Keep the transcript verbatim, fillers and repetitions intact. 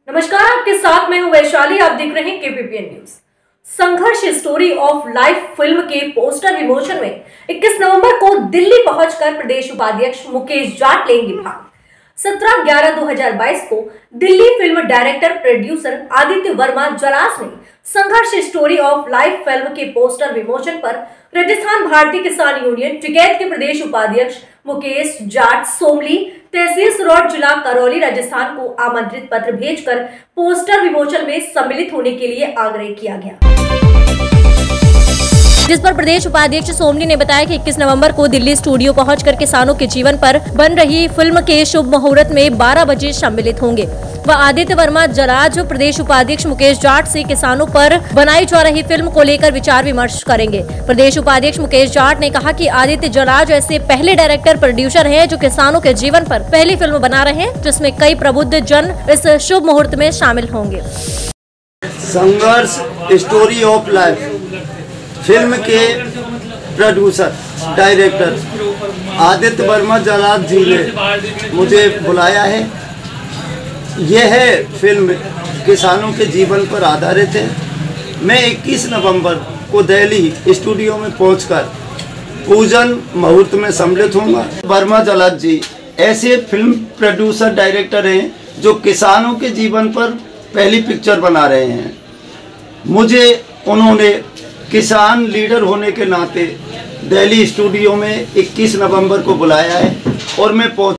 नमस्कार, आपके साथ मैं हूं वैशाली। आप देख रहे हैं केपीपीएन न्यूज। संघर्ष स्टोरी ऑफ लाइफ फिल्म के पोस्टर विमोचन में इक्कीस नवंबर को दिल्ली पहुंचकर प्रदेश उपाध्यक्ष मुकेश जाट लेंगे भाग। सत्रह ग्यारह दो हजार बाईस को Delhi film director producer Aditya Varma Jalas ने संघर्ष स्टोरी ऑफ लाइफ फिल्म के पोस्टर विमोचन पर राजस्थान भारतीय किसान यूनियन टिकैत के प्रदेश उपाध्यक्ष मुकेश जाट सोमली तहसील सुरौट जिला करौली राजस्थान को आमंत्रित पत्र भेजकर पोस्टर विमोचन में सम्मिलित होने के लिए आग्रह किया गया, जिस पर प्रदेश उपाध्यक्ष सोमली ने बताया कि इक्कीस नवंबर को दिल्ली स्टूडियो पहुंचकर किसानों के जीवन पर बन रही फिल्म के शुभ मुहूर्त में बारह बजे सम्मिलित होंगे। वह आदित्य वर्मा जलाज प्रदेश उपाध्यक्ष मुकेश जाट से किसानों पर बनाई जा रही फिल्म को लेकर विचार विमर्श करेंगे। प्रदेश उपाध्यक्ष मुकेश जाट ने कहा कि आदित्य जलाज ऐसे पहले डायरेक्टर प्रोड्यूसर हैं जो किसानों के जीवन पर पहली फिल्म बना रहे हैं, जिसमें कई प्रबुद्ध जन इस शुभ मुहूर्त में शामिल होंगे। संघर्ष स्टोरी ऑफ लाइफ फिल्म के प्रोड्यूसर डायरेक्टर आदित्य वर्मा जलाद जी ने मुझे बुलाया है। यह है फिल्म किसानों के जीवन पर आधारित है। मैं इक्कीस नवंबर को दिल्ली स्टूडियो में पहुंचकर पूजन मुहूर्त में सम्मिलित होऊंगा। वर्मा जलाद जी ऐसे फिल्म प्रोड्यूसर डायरेक्टर हैं जो किसानों के जीवन पर पहली पिक्चर बना रहे हैं। मुझे उन्होंने किसान लीडर होने के नाते दिल्ली स्टूडियो में इक्कीस नवंबर को बुलाया है और मैं पहुंच